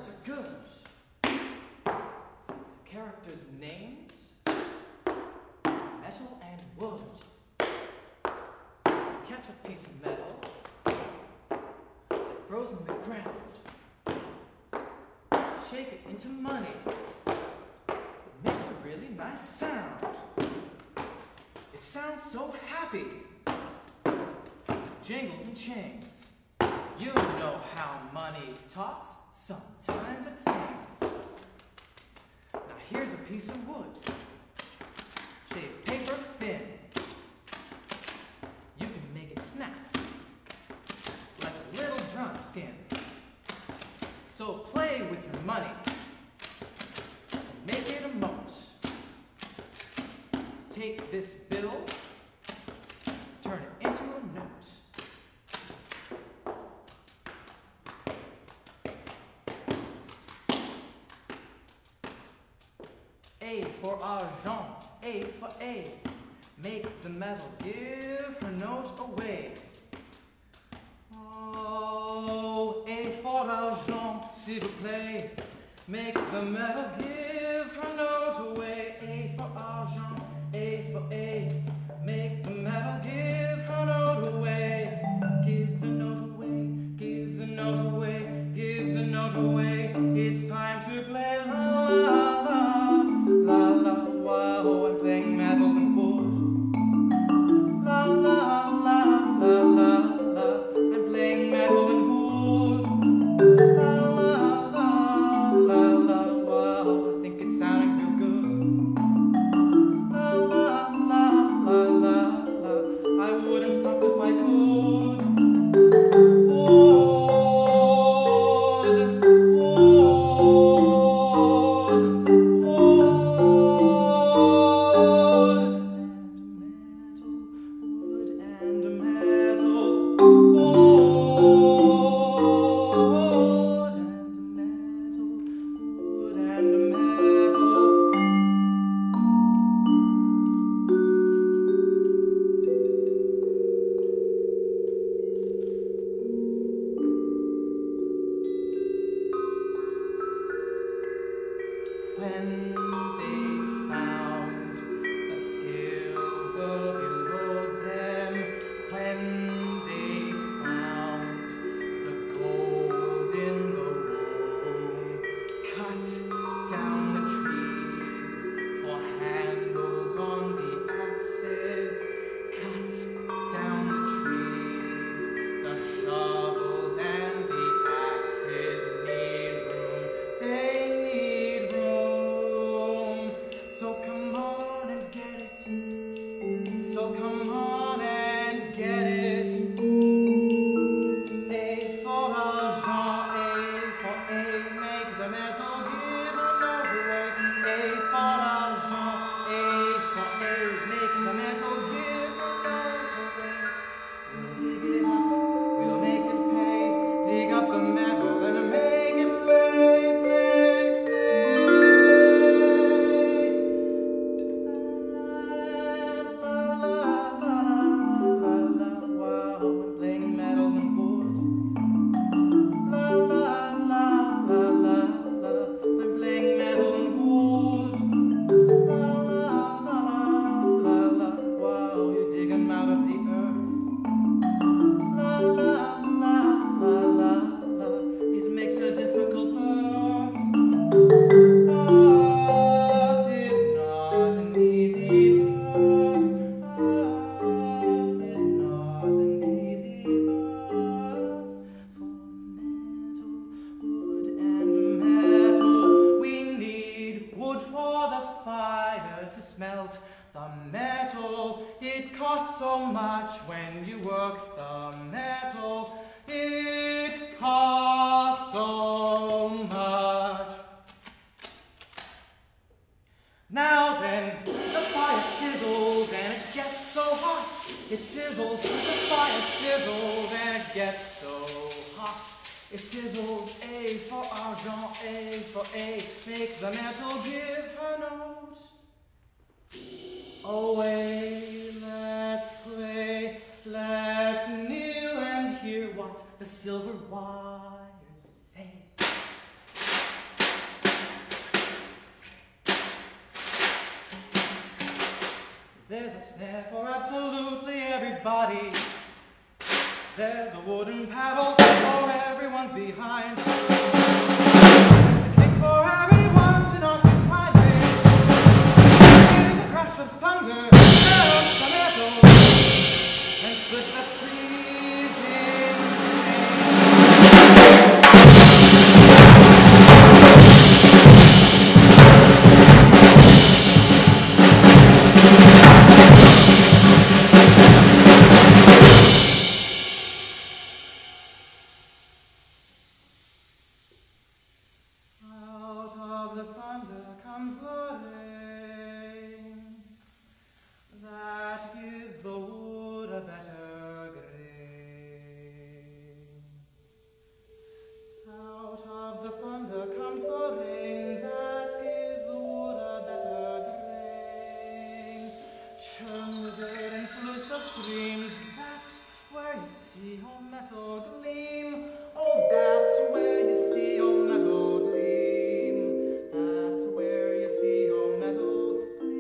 words are good. Characters' names, metal and wood. Catch a piece of metal that grows in the ground. Shake it into money. It makes a really nice sound. It sounds so happy. Jingles and changs. You know how money talks. Sometimes it sings. Now here's a piece of wood. Shaved paper thin. You can make it snap like a little drum skin. So play with your money and make it emote. Take this bill, turn it into a note. A for argent, A for A. Make the metal give her note away. Oh, A for argent, s'il vous plaît. Make the metal give her note away. A for argent, A for A. Make the metal give her note away. Give the note away, give the note away, give the note away. It's time to play la la la, la la, wow, I'm playing metal and wood. La la la la la la, I'm playing metal and wood. La la la la la, wow, I think it's sounding real good. La la la la la la, I wouldn't stop if I could. When they found the silver below them, when they found the gold in the womb, cut down the trees for handles on the axes, cut down the trees, the shovels and the axes need room. They need room. So come on and get it. So come on and get it. A for argent, A for A. Make the metal give a note away. A for argent, A for A. Make the metal give a note away. We'll dig it up, we'll make it pay. Dig up the metal and make it play, play, play. La la la la la, wow, I'm playing metal and wood. La la la la la la, I'm playing metal and wood. La la la la la, wow, you dig 'em out of the earth. La la la la la la, it makes a difficult earth. Earth is not an easy earth. Earth is not an easy earth. For metal, wood and metal, we need wood for the fire to smelt. The metal, it costs so much when you work the metal. It costs so much. Now then, the fire sizzles and it gets so hot. It sizzles, the fire sizzles and it gets so hot. It sizzles, A for argent, A for A. Make the metal give her note away. Let's play, let's kneel and hear what the silver wires say. There's a snare for absolutely everybody. There's a wooden paddle for everyone's behind. There's a kick for everyone to knock you sideways. There's a crash of thunder, tear up the metal, and split the trees in Out of the thunder comes the rain that gives the wood a better grain. Out of the thunder comes the rain that gives the wood a better grain. Churn the dirt and sluice the streams, that's where you see your metal gleam. Oh, that's where you see your metal gleam. That's where you see your metal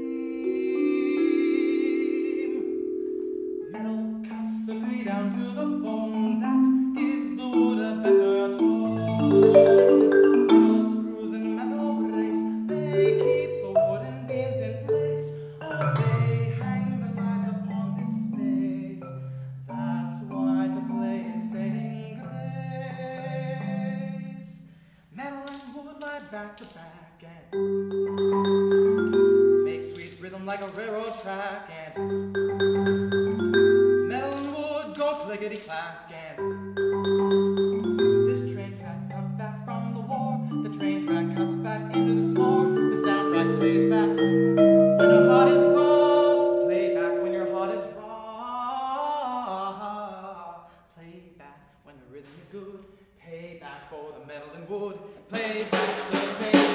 gleam. Metal cuts the tree down to the bone, that gives the wood a better tone. Metal screws and metal brace, they keep the wooden beams in place. Oh, they hang the lights upon this space. That's why to play is saying grace. Metal and wood lie back to back and make sweet rhythm like a railroad track. And metal and wood go clickety-clack. And this train track comes back from the war. The train track cuts back into the score. The soundtrack plays back when your heart is raw. Play back when your heart is raw. Play back when the rhythm is good. Pay back for the metal and wood. Play back the train track.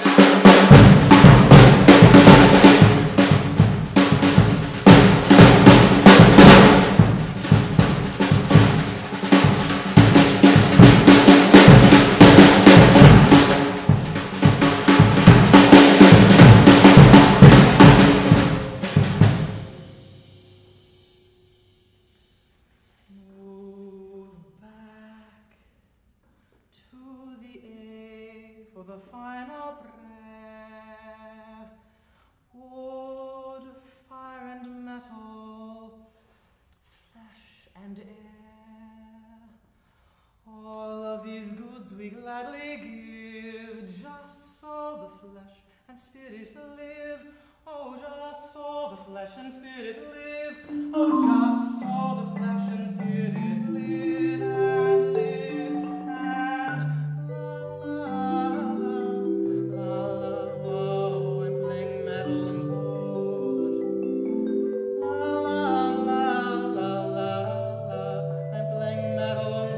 Move back to the A for the final prayer. Wood, fire and metal, flesh and air. All of these goods we gladly give, just so the flesh and spirit live. Oh, just so the flesh and spirit live. Oh, just so the flesh and spirit live and live. And la la la la la, oh, I'm playing metal and wood. La la la la la la, I'm playing metal and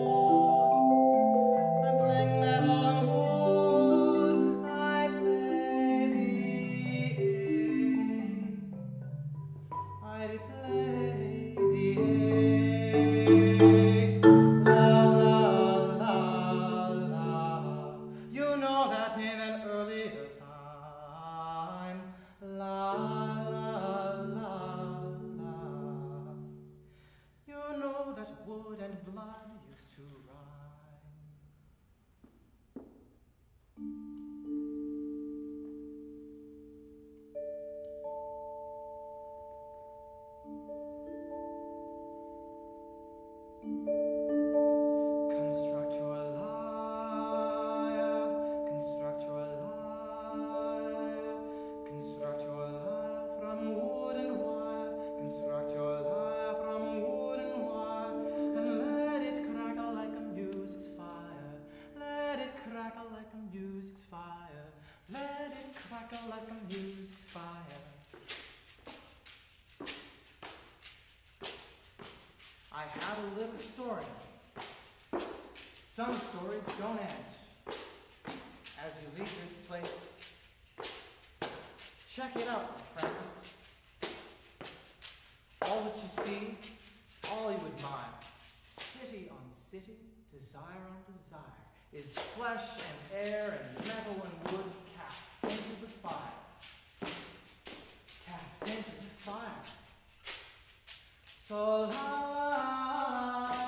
wood. I'm playing metal and wood. I play the A. I play the A. La la la la. You know that in an earlier time. La la la la. You know that wood and blood used to rhyme. Construct your lyre, construct your lyre, construct your lyre from wood and wire, construct your lyre from wood and wire, and let it crackle like a music's fire, let it crackle like a music's fire, let it crackle like a music's fire. I have a little story. Some stories don't end. As you leave this place, check it out, my friends. All that you see, all you admire, city on city, desire on desire, is flesh and air and metal and wood cast into the fire. cast into the fire. So long.